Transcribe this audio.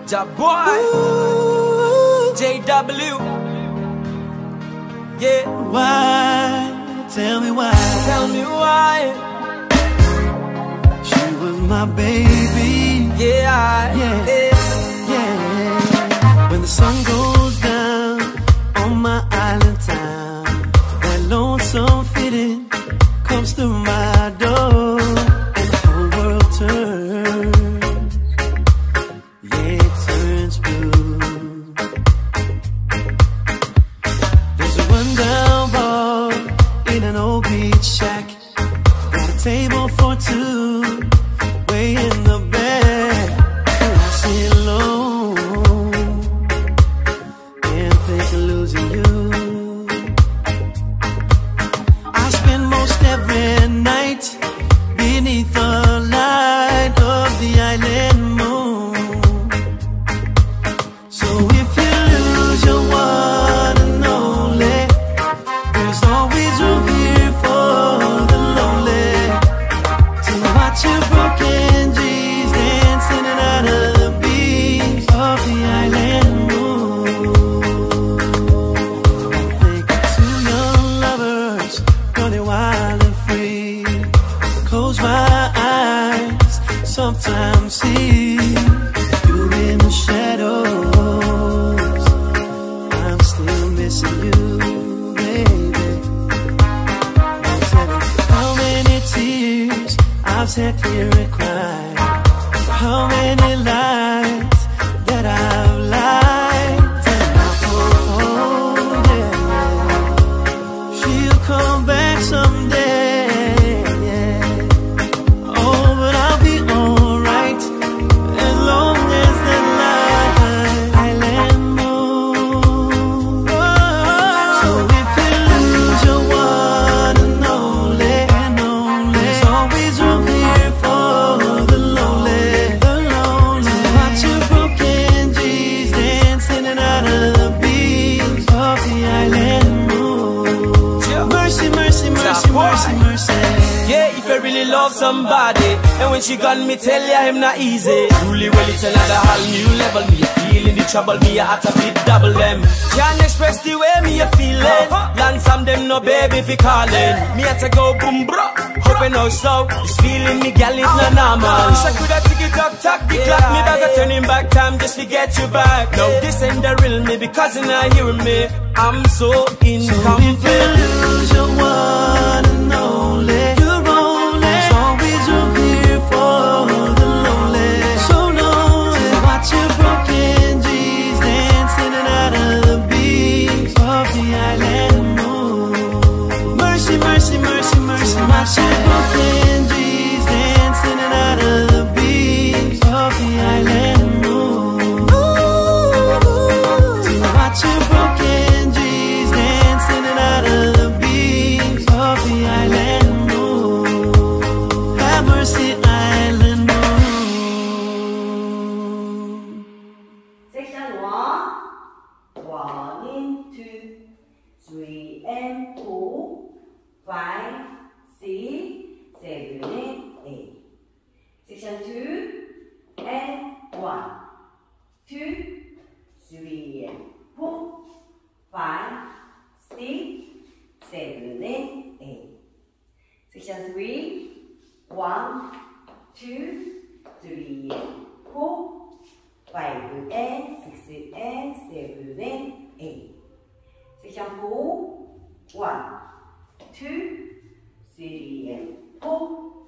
Ja boy, JW. Yeah. Why? Tell me why. Tell me why. She was my baby. Yeah, yeah. When the sun goes down on my island town, that lonesome feeling comes through my door, and the whole world turns. Yeah, it turns blue. There's a rundown bar in an old beach shack. Got a table for two, way in the back. And I sit alone and think of losing you. I spend most every night beneath the light of the island moon. So if you lose your one and only, there's always room here for the lonely to watch your broken G's dancing out of the beams of the island moon. I think of two young lovers running wild and free. Close my eyes, sometimes see you in the shadows. I'm still missing you, baby. I'll tell you how many tears I've sat here and cried, how many lies that I've lied. And yeah. She'll come back someday, yeah. Oh, but I'll be alright as long as the island moon. So if you lose your one and only, there's always room here for the lonely to watch your broken G's dancing out of the beams of the island moon. Mercy, mercy, mercy, mercy, mercy. Yeah, if I really love somebody, and when she gone, me tell ya him not easy. Truly, well, it's another whole new level. Me a feeling the trouble, me a at a bit double them. Can't express the way me a feeling. Land some them no baby fi calling. Me had to go boom bro, hoping no so. This feeling me gal is no normal. Wish I coulda tick it up, tack the clock. Me better turning back time just to get you back. No, this ain't the real me because you're not hearing me. I'm so incomplete. So if you lose your one and only, there's always room here for the lonely. So lonely to watch your broken G's dancing out of the beams of the island moon. Mercy, mercy, mercy, mercy, watch your broken G's dancing out of the beams of the island moon. To watch your broken G's dancing out of the beams of the island moon. Have mercy, island moon. Section 1, 1, 2, 3, and 4, 5, 6, 7, and 8. Section 2, and 1, 2, 3, and 4, 5, 6, 7, and 8. Section 3, 1, 2, 3, and 4, 5 and 6 and 7 and 8. Section 4, 1, 2, 3 and 4,